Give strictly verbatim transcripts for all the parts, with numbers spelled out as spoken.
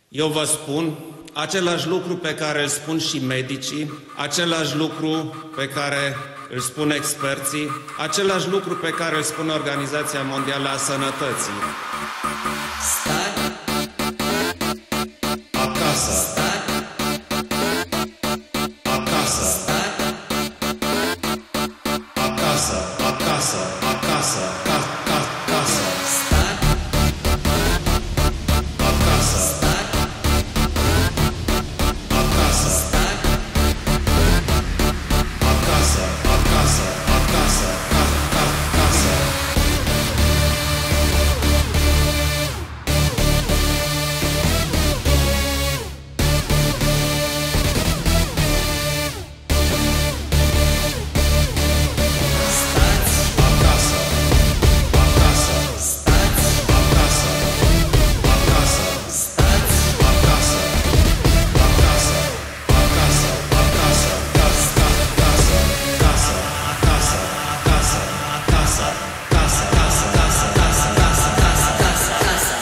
Eu vă spun același lucru pe care îl spun și medicii, același lucru pe care îl spun experții, același lucru pe care îl spune Organizația Mondială a Sănătății. Stai acasă. Stai Acasă. Stai Acasă. Acasă. Acasă. Ca, ca, casă. Stai Acasă. Stai Acasă. Stai Acasă. Acasă. Acasă. Ca, ca, casă. Stați Acasă. Acasă. Stați Acasă. Acasă. Stați Acasă. Acasă. Acasă. Acasă. Casă. Casă. Casă. Casă. Casă. Casă. Casă. Casă. Casă.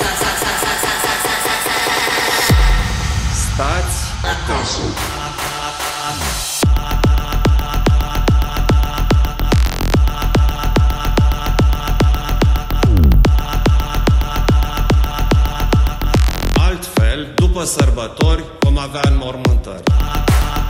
Stați acasă. Altfel, după sărbători, vom avea înmormântări.